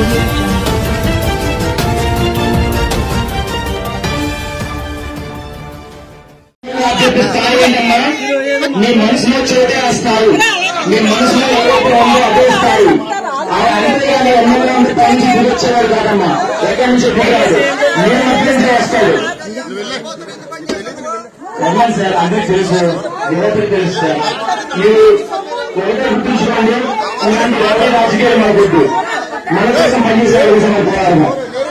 మీ మనసులో చోటే వస్తారు, మీ మనసులో ఏదైతే ఉందో అదే స్థాయి. అంతేగాని ఎమ్మెల్యే ఉంటే పై నుంచి దిగొచ్చేవాడు కాదమ్మా, ఎక్కడి నుంచి పోయాడు నేను మధ్య నుంచి వస్తాడు. ఎమ్మెల్యే సార్ అందరికి తెలుసు, యువతకు తెలుసు సార్. మీరు ఒకటే గుర్తుంచుకోండి, ఇలాంటి ఎవరి రాజకీయాలు మనకొద్దు, మన కోసం పనిచేసే విషయం పోరాడము.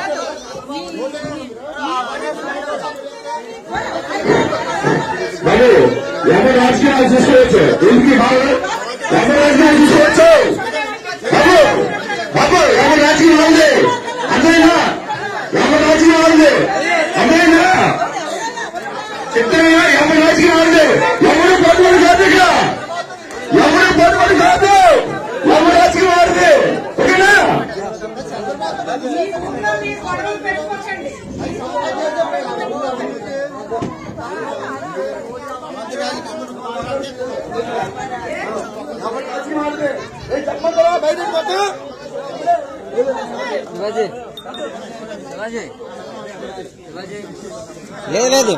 బాబు ఎవరి రాజకీయాలు చూసుకోవచ్చు, ఎందుకు బాబు ఎవరి రాజకీయాలు చూసుకోవచ్చు. బాబు బాబు ఎవరి రాజకీయం ఉంది అంతేనా, ఎవరి రాజకీయం ఉంది అంతేనా చెప్తానా, ఎవరి రాజకీయం ఉంది. ఎవరు పట్టుబడి కాదు, ఇక ఎవరు పట్టుబడి కాదు, ఎవరి రాజకీయం ఆడితే ఓకేనా. లేదు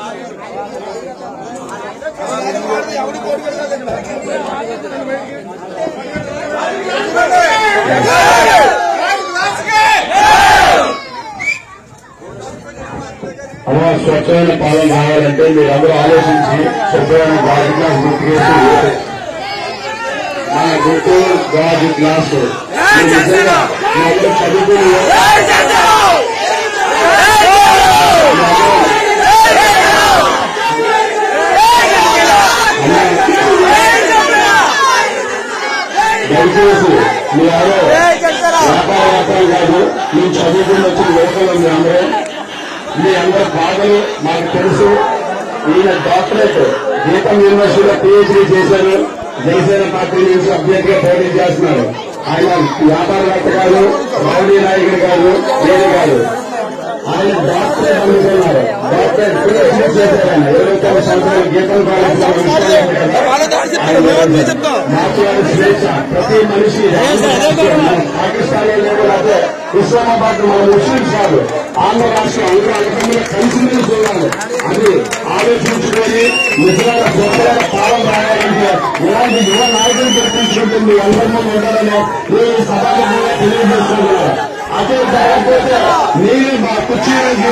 అలా స్వచ్ఛమైన పాలన రావాలంటే మీరందరూ ఆలోచించి స్వచ్ఛమైన గాజు గ్లాస్ గుర్తుకేసి మన గుర్తు గాజు గ్లాసు చదువుకుని దయచేసి మీ ఎవరో వ్యాపారం కాదు, మీ చదువుకుని వచ్చిన యువకులు మీ అందరూ బాధలు మాకు తెలుసు. ఈయన డాక్టరేట్ గీతం యూనివర్సిటీలో పిహెచ్డీ చేశారు, జనసేన పార్టీ నుంచి అభ్యర్థిగా పోటీ చేస్తున్నారు. ఆయన వ్యాపారవేత్త కాదు, రౌడీ నాయకుడు కాదు, ఏది కాదు. ఆయన డాక్టరేట్ అందుకున్నారు, డాక్టరేట్ పిహెచ్డీ చేశారు. ఆయన 29 సంవత్సరాలు గీతం మాట్లాడే స్వేచ్ఛ ప్రతి మనిషి పాకిస్తాన్ కూడా ఇస్లామాబాద్ మన ముస్లింస్ కాదు, ఆంధ్ర రాష్ట్రం అందరూ కలిసి చూడాలి. అది ఆలోచించుకొని నిజంగా గొప్పగా పాలన రావాలంటే ఇలాంటి యువ నాయకులు గుర్తించుకుంటుంది అందరిలో ఉండాలని ఈ సభలో తెలియజేస్తున్నారు. అదే జరగకపోతే నేను మా కుర్చీలో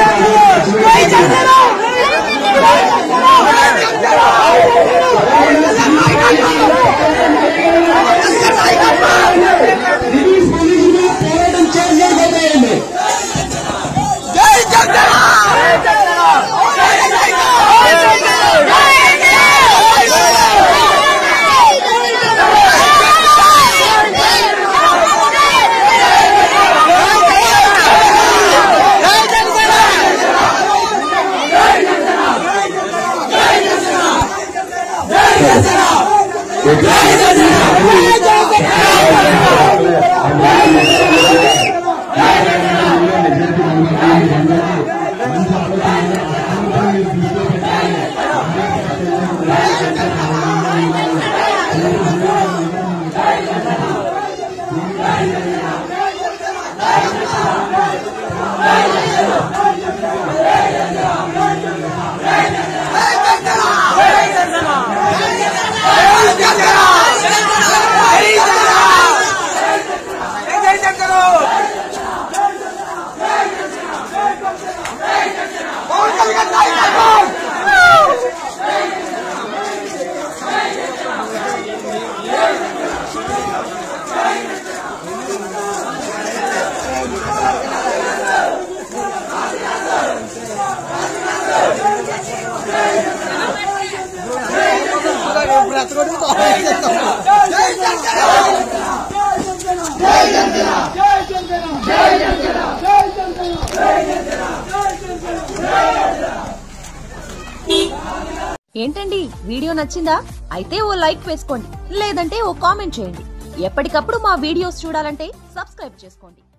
ఏంటండి వీడియో నచ్చిందా? అయితే ఓ లైక్ వేసుకోండి, లేదంటే ఓ కామెంట్ చేయండి. ఎప్పటికప్పుడు మా వీడియోస్ చూడాలంటే సబ్స్క్రైబ్ చేసుకోండి.